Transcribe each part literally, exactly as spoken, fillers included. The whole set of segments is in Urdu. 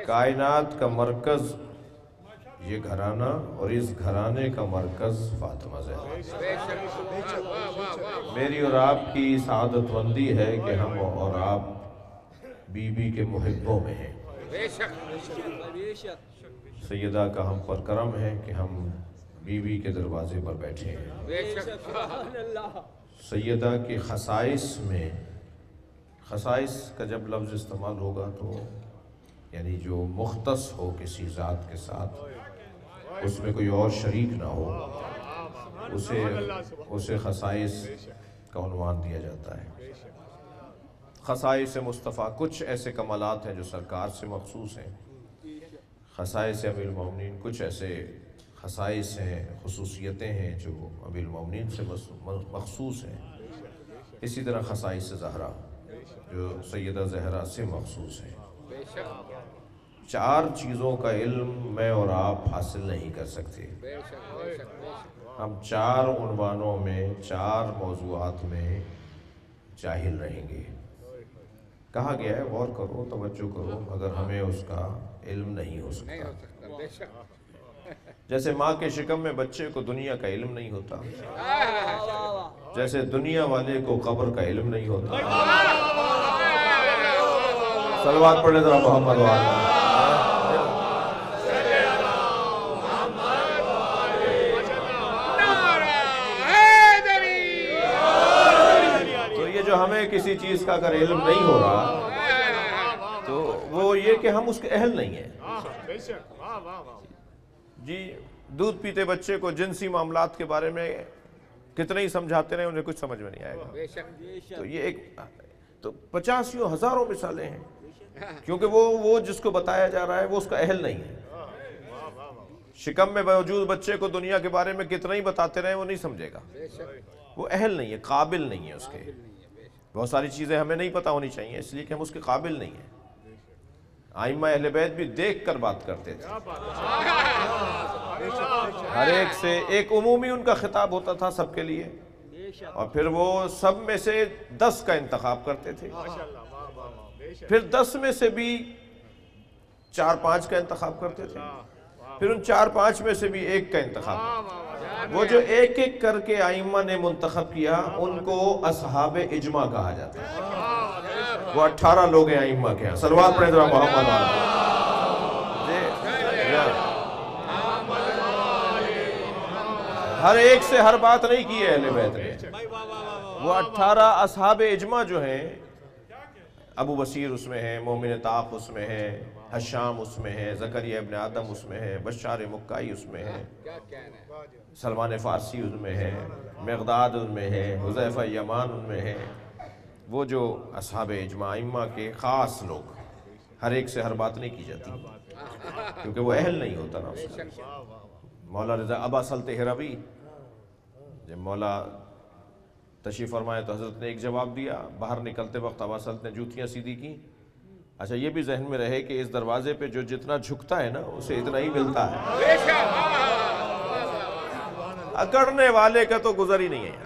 کائنات کا مرکز یہ گھرانہ اور اس گھرانے کا مرکز فاطمہ زہرا۔ میری اور آپ کی سعادت مندی ہے کہ ہم اور آپ بی بی کے محبوں میں ہیں۔ سیدہ کا ہم پر کرم ہے کہ ہم بی بی کے دروازے پر بیٹھے ہیں۔ سیدہ کے خصائص میں، خصائص کا جب لفظ استعمال ہوگا تو یعنی جو مختص ہو کسی ذات کے ساتھ، اس میں کوئی اور شریک نہ ہو، اسے اسے خصائص کا عنوان دیا جاتا ہے۔ خصائص مصطفیٰ کچھ ایسے کمالات ہیں جو سرکار سے مخصوص ہیں، خصائص امیر المومنین کچھ ایسے خصائص ہیں، خصوصیتیں ہیں جو امیر المومنین سے مخصوص ہیں۔ اسی طرح خصائص زہرا جو سیدہ زہرا سے مخصوص ہیں۔ چار چیزوں کا علم میں اور آپ حاصل نہیں کر سکتے۔ ہم چار عنوانوں میں، چار موضوعات میں جاہل رہیں گے۔ کہا گیا ہے، غور کرو، توجہ کرو، مگر ہمیں اس کا علم نہیں ہو سکتا۔ جیسے ماں کے شکم میں بچے کو دنیا کا علم نہیں ہوتا، جیسے دنیا والے کو قبر کا علم نہیں ہوتا۔ صلوات پڑھیں ذرا محمد وآلہ۔ تو یہ جو ہمیں کسی چیز کا اگر علم نہیں ہو رہا تو وہ یہ کہ ہم اس کے اہل نہیں ہیں۔ جی دودھ پیتے بچے کو جنسی معاملات کے بارے میں کتنے ہی سمجھاتے رہے، انہیں کچھ سمجھ میں نہیں آئے گا۔ تو یہ ایک تو پچاسیوں ہزاروں مثالیں ہیں، کیونکہ وہ وہ جس کو بتایا جا رہا ہے وہ اس کا اہل نہیں ہے۔ شکم میں موجود بچے کو دنیا کے بارے میں کتنا ہی بتاتے رہے وہ نہیں سمجھے گا، وہ اہل نہیں ہے، قابل نہیں ہے اس کے۔ بہت ساری چیزیں ہمیں نہیں پتہ ہونی چاہیے اس لیے کہ ہم اس کے قابل نہیں ہیں۔ ائمہ اہل بیت بھی دیکھ کر بات کرتے تھے، ہر ایک سے ایک عمومی ان کا خطاب ہوتا تھا سب کے لیے، اور پھر وہ سب میں سے دس کا انتخاب کرتے تھے، پھر دس میں سے بھی چار پانچ کا انتخاب کرتے تھے، پھر ان چار پانچ میں سے بھی ایک کا انتخاب۔ وہ جو ایک ایک کر کے ائمہ نے منتخب کیا ان کو اصحاب اجماع کہا جاتا ہے۔ وہ اٹھارہ لوگ ہیں ائمہ کے ہیں۔ صلوات پڑھیں ذرا محمد وآلہ۔ ہر ایک سے ہر بات نہیں کی ہے اہل بیت نے۔ وہ اٹھارہ اصحاب اجماع جو ہیں، ابو بصیر اس میں ہیں، مومن طاق اس میں ہے، حشام اس میں ہے، زکریا ابن آدم اس میں ہے، بشار مکائی اس میں ہے، سلمان فارسی اس میں ہے، مقداد ان میں ہے، حذیفہ یمان ان میں ہے۔ وہ جو اصحاب اجماع ائمہ کے خاص لوگ، ہر ایک سے ہر بات نہیں کی جاتی کیونکہ وہ اہل نہیں ہوتا نا اس کا۔ مولا رضا ابا سلط ہروی جب مولا تشریف فرمائے تو حضرت نے ایک جواب دیا، باہر نکلتے وقت ابا سلط نے جوتیاں سیدھی کی۔ اچھا یہ بھی ذہن میں رہے کہ اس دروازے پہ جو جتنا جھکتا ہے نا اسے اتنا ہی ملتا ہے، اکڑنے والے کا تو گزر ہی نہیں ہے۔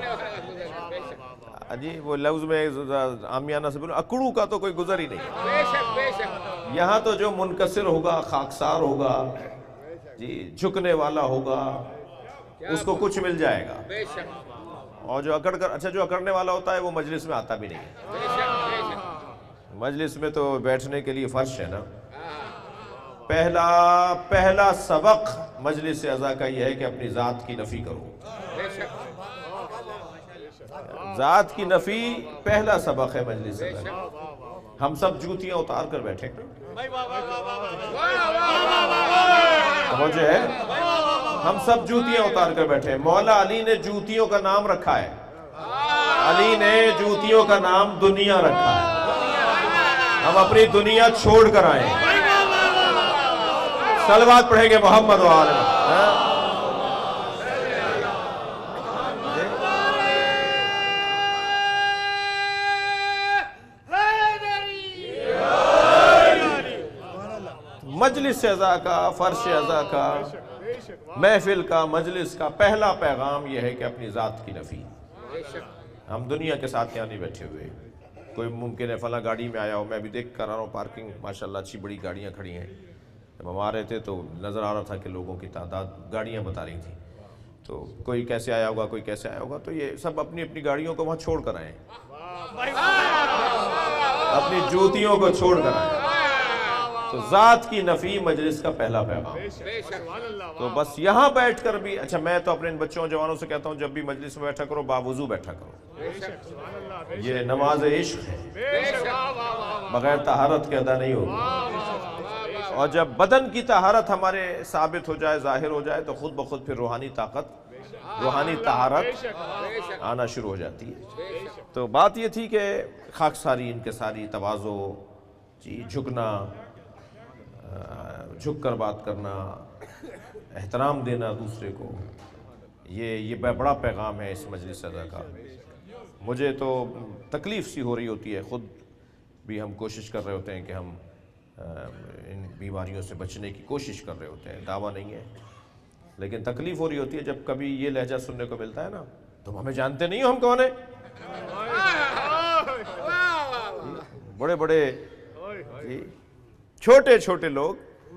جی وہ لفظ میں عامیانہ سے بولوں، اکڑو کا تو کوئی گزر ہی نہیں ہے۔ یہاں تو جو منکسر ہوگا، خاکسار ہوگا، جی جھکنے والا ہوگا، اس کو کچھ مل جائے گا، اور جو اکڑ کر اچھا جو اکڑنے والا ہوتا ہے وہ مجلس میں آتا بھی نہیں ہے۔ مجلس میں تو بیٹھنے کے لیے فرش ہے نا۔ پہلا پہلا سبق مجلس اعزا کا یہ ہے کہ اپنی ذات کی نفی کرو۔ ذات کی نفی پہلا سبق ہے مجلس اعزا۔ ہم سب جوتیاں اتار کر بیٹھے ہے، ہم سب جوتیاں اتار کر بیٹھے۔ مولا علی نے جوتیوں کا نام رکھا ہے، علی نے جوتیوں کا نام دنیا رکھا ہے۔ ہم اپنی دنیا چھوڑ کر آئے، صلوات پڑھیں گے محمد وآلہ۔ مجلس اعزا کا، فرش اعزا کا، محفل کا، مجلس کا پہلا پیغام یہ ہے کہ اپنی ذات کی نفی۔ ہم دنیا کے ساتھ یہاں نہیں بیٹھے ہوئے، کوئی ممکن ہے فلاں گاڑی میں آیا ہو، میں بھی دیکھ کر آ رہا ہوں پارکنگ ماشاءاللہ اچھی بڑی گاڑیاں کھڑی ہیں، جب ہم آ رہے تھے تو نظر آ رہا تھا کہ لوگوں کی تعداد گاڑیاں بتا رہی تھیں، تو کوئی کیسے آیا ہوگا کوئی کیسے آیا ہوگا، تو یہ سب اپنی اپنی گاڑیوں کو وہاں چھوڑ کر آئے، اپنی جوتیوں کو چھوڑ کر آئے۔ تو ذات کی نفی مجلس کا پہلا پیغام، تو بس یہاں بیٹھ کر بھی، اچھا میں تو اپنے ان بچوں جوانوں سے کہتا ہوں جب بھی مجلس میں بیٹھا کرو باوضو بیٹھا کرو، یہ نماز عشق ہے، بغیر طہارت کے ادا نہیں ہوگی، اور جب بدن کی طہارت ہمارے ثابت ہو جائے ظاہر ہو جائے تو خود بخود پھر روحانی طاقت روحانی طہارت آنا شروع ہو جاتی ہے۔ تو بات یہ تھی کہ خاکساری انکساری تواضع، جی جھکنا، جھک کر بات کرنا، احترام دینا دوسرے کو، یہ یہ بڑا پیغام ہے اس مجلس ادا کا۔ مجھے تو تکلیف سی ہو رہی ہوتی ہے، خود بھی ہم کوشش کر رہے ہوتے ہیں کہ ہم ان بیماریوں سے بچنے کی کوشش کر رہے ہوتے ہیں، دعویٰ نہیں ہے، لیکن تکلیف ہو رہی ہوتی ہے جب کبھی یہ لہجہ سننے کو ملتا ہے نا، تم ہمیں جانتے نہیں ہو ہم کون ہیں، بڑے بڑے چھوٹے چھوٹے لوگ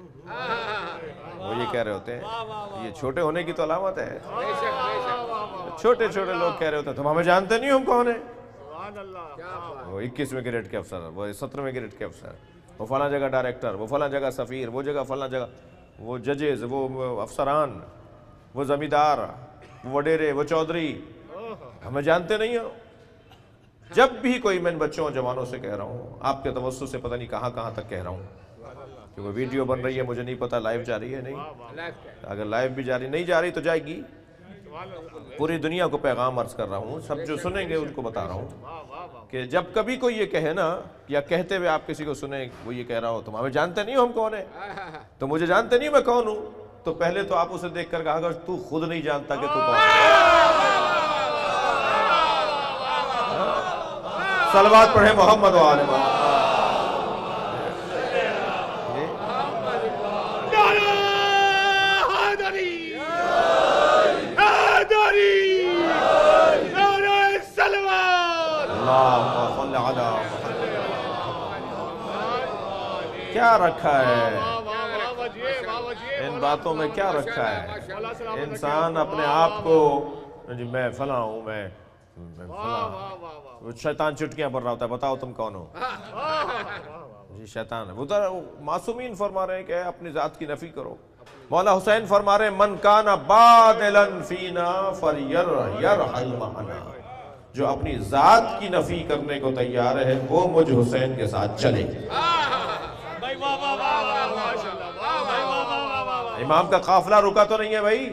وہ یہ کہہ رہے ہوتے ہیں، یہ چھوٹے ہونے کی تو علامت ہے، چھوٹے چھوٹے لوگ کہہ رہے ہوتے ہیں تم ہمیں جانتے نہیں ہو ہم کون ہیں، وہ اکیسویں گریڈ کے افسر، وہ سترویں گریڈ کے افسر، وہ فلاں جگہ ڈائریکٹر، وہ فلاں جگہ سفیر، وہ جگہ فلاں جگہ وہ ججز، وہ افسران، وہ زمیندار، وہ وڈیرے، وہ چودھری، ہمیں جانتے نہیں ہو۔ جب بھی کوئی میں ان بچوں اور جوانوں سے کہہ رہا ہوں، آپ کے توسط سے پتہ نہیں کہاں کہاں تک کہہ رہا ہوں، کہ وہ ویڈیو بن رہی ہے مجھے نہیں پتا لائیو جاری ہے نہیں، اگر لائیو بھی جاری نہیں جا رہی تو جائے گی، پوری دنیا کو پیغام عرض کر رہا ہوں، سب جو سنیں گے ان کو بتا رہا ہوں کہ جب کبھی کوئی یہ کہے نا، یا کہتے ہوئے آپ کسی کو سنیں وہ یہ کہہ رہا ہو تم ہمیں جانتے نہیں ہو ہم کون ہیں، تو مجھے جانتے نہیں میں کون ہوں، تو پہلے تو آپ اسے دیکھ کر کہا گا تو خود نہیں جانتا کہ تو کون ہے۔ صلوات پڑھیں محمد و آل محمد۔ کیا رکھا ہے ان باتوں میں، کیا رکھا ہے؟ انسان اپنے آپ کو جی میں فلاں ہوں، میں فلاں، شیطان چٹکیاں بن رہا ہوتا ہے بتاؤ تم کون ہو، جی شیطان ہے، وہ معصومین فرما رہے ہیں کہ اپنی ذات کی نفی کرو۔ مولا حسین فرما رہے ہیں من کان بادلا فینا فلیرحل معنا، جو اپنی ذات کی نفی کرنے کو تیار ہے وہ مجھ حسین کے ساتھ چلے۔ امام کا قافلہ رکا تو نہیں ہے بھائی،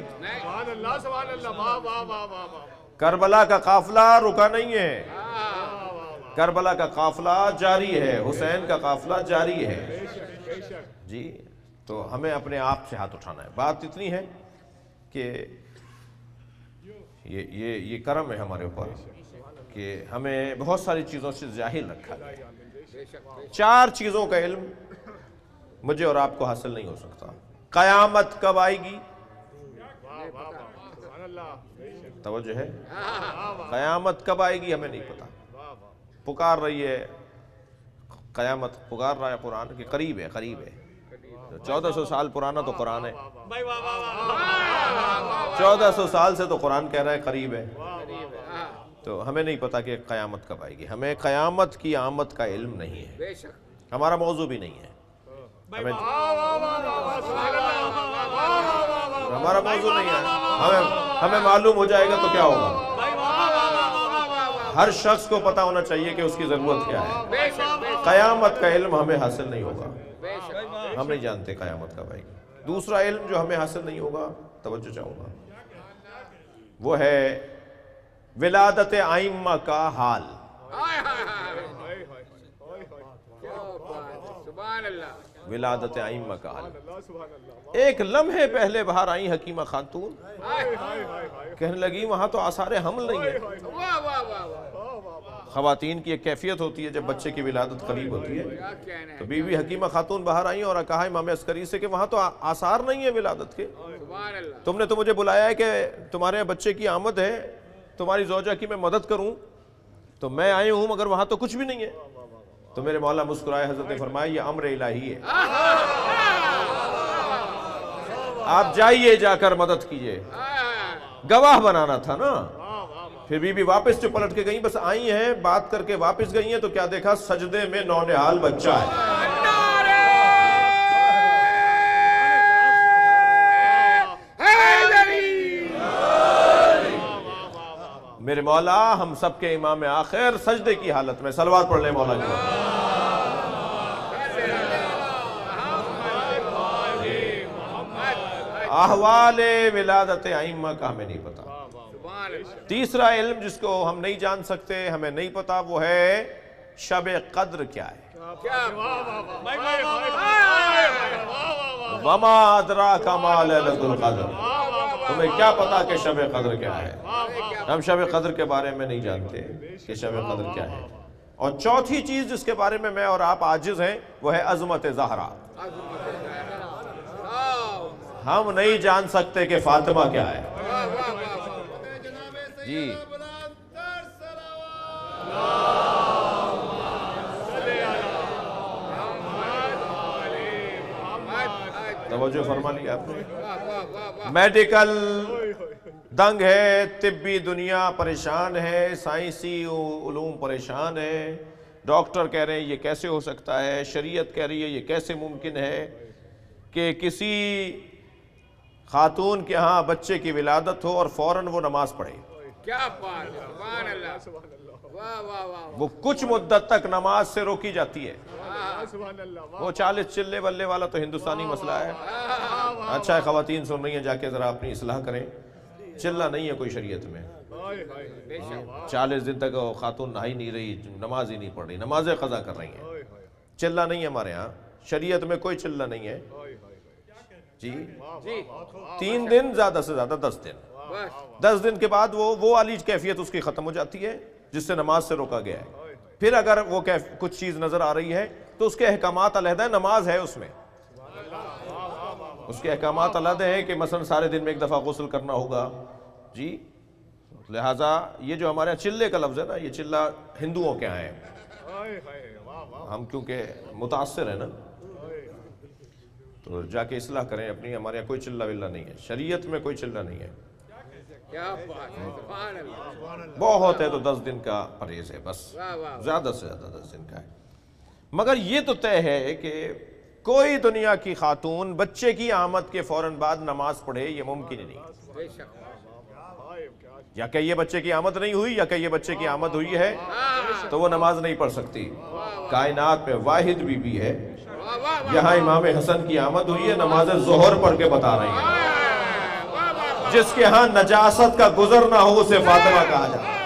کربلا کا قافلہ رکا نہیں ہے، کربلا کا قافلہ جاری ہے، حسین کا قافلہ جاری ہے جی۔ تو ہمیں اپنے آپ سے ہاتھ اٹھانا ہے۔ بات اتنی ہے کہ یہ یہ یہ کرم ہے ہمارے اوپر کہ ہمیں بہت ساری چیزوں سے جاہل رکھا گیا۔ چار چیزوں کا علم مجھے اور آپ کو حاصل نہیں ہو سکتا۔ قیامت کب آئے گی؟ توجہ ہے، قیامت کب آئے گی ہمیں نہیں پتا، پکار رہی ہے قیامت، پکار رہا ہے قرآن کہ قریب ہے قریب ہے، چودہ سو سال پرانا تو قرآن ہے، چودہ سو سال سے تو قرآن کہہ رہا ہے قریب ہے، تو ہمیں نہیں پتا کہ قیامت کب آئے گی، ہمیں قیامت کی آمد کا علم نہیں ہے، ہمارا موضوع بھی نہیں ہے، ہمیں ہمارا موضوع نہیں ہے، ہمیں ہمیں معلوم ہو جائے گا تو کیا ہوگا، ہر شخص کو پتا ہونا چاہیے کہ اس کی ضرورت کیا ہے۔ قیامت کا علم ہمیں حاصل نہیں ہوگا، ہم نہیں جانتے قیامت کب آئے گی۔ دوسرا علم جو ہمیں حاصل نہیں ہوگا، توجہ چاہوں گا، وہ ہے ولادت ائمہ کا حال۔ ولادت ائمہ کا حال، ایک لمحے پہلے باہر آئی حکیمہ خاتون، کہنے لگی وہاں تو آثار حمل نہیں ہے۔ خواتین کی ایک کیفیت ہوتی ہے جب بچے کی ولادت قریب ہوتی ہے، تو بی بی حکیمہ خاتون باہر آئیں اور کہا امام عسکری سے کہ وہاں تو آثار نہیں ہے ولادت کے، تم نے تو مجھے بلایا ہے کہ تمہارے بچے کی آمد ہے، تمہاری زوجہ کی میں مدد کروں، تو میں آئی ہوں مگر وہاں تو کچھ بھی نہیں ہے. تو میرے مولا مسکرائے، حضرت نے فرمایا یہ امر الہی ہے، آپ جائیے جا کر مدد کیجئے. گواہ بنانا تھا نا. پھر بی بی واپس جو پلٹ کے گئیں، بس آئی ہیں بات کر کے واپس گئی ہیں تو کیا دیکھا؟ سجدے میں نونہال بچہ ہے. میرے مولا ہم سب کے امام آخر سجدے کی حالت میں، صلوات پڑھ لیں مولا کی. احوال ولادت ائمہ کا ہمیں نہیں پتا. تیسرا علم جس کو ہم نہیں جان سکتے، ہمیں نہیں پتا، وہ ہے شب قدر کیا ہے. وما ادراک ما لیلۃ القدر، تمہیں کیا پتا کہ شب قدر کیا ہے؟ ہم شب قدر کے بارے میں نہیں جانتے کہ شب قدر کیا ہے. اور چوتھی چیز جس کے بارے میں میں اور آپ عاجز ہیں وہ ہے عظمت زہرا. ہم نہیں جان سکتے کہ فاطمہ کیا ہے. جی توجہ فرما لیا آپ نے. میڈیکل دنگ ہے، طبی دنیا پریشان ہے، سائنسی علوم پریشان ہے. ڈاکٹر کہہ رہے ہیں یہ کیسے ہو سکتا ہے، شریعت کہہ رہی ہے یہ کیسے ممکن ہے کہ کسی خاتون کے ہاں بچے کی ولادت ہو اور فوراً وہ نماز پڑھے. کیا بات، سبحان اللہ، واہ واہ واہ. وہ کچھ مدت تک نماز سے روکی جاتی ہے. وہ چالیس چلے بلے والا تو ہندوستانی مسئلہ ہے. اچھا ہے خواتین سن رہی ہیں، جا کے ذرا اپنی اصلاح کریں. چلہ نہیں ہے کوئی شریعت میں. چالیس دن تک خاتون نہائی نہیں رہی، نماز ہی نہیں پڑھ رہی، نمازیں قضا کر رہی ہیں. چلہ نہیں ہے ہمارے ہاں، شریعت میں کوئی چلہ نہیں ہے. جی تین دن زیادہ سے زیادہ دس دن. دس دن کے بعد وہ وہ والی کیفیت اس کی ختم ہو جاتی ہے جس سے نماز سے روکا گیا ہے. پھر اگر وہ کچھ چیز نظر آ رہی ہے تو اس کے احکامات علیحدہ ہے، نماز ہے اس میں. اس کے احکامات علیحدہ ہیں کہ مثلا سارے دن میں ایک دفعہ غسل کرنا ہوگا. جی لہٰذا یہ جو ہمارے چلے کا لفظ ہے نا، یہ چلہ ہندوؤں کے ہیں. ہم کیونکہ متاثر ہیں نا تو جا کے اصلاح کریں اپنی. ہمارے یہاں کوئی چلہ ولہ نہیں ہے، شریعت میں کوئی چلہ نہیں ہے. بہت ہے تو دس دن کا پرہیز ہے بس، زیادہ سے زیادہ دس دن کا ہے. مگر یہ تو طے ہے کہ کوئی دنیا کی خاتون بچے کی آمد کے فوراً بعد نماز پڑھے، یہ ممکن ہی نہیں. یا کہ یہ بچے کی آمد نہیں ہوئی یا کہ یہ بچے کی آمد ہوئی ہے تو وہ نماز نہیں پڑھ سکتی. کائنات میں واحد بی بی ہے یہاں امام حسن کی آمد ہوئی ہے، نماز ظہر پڑھ کے بتا رہی ہیں. جس کے ہاں نجاست کا گزر نہ ہو اسے فاطمہ کہا جاتا ہے.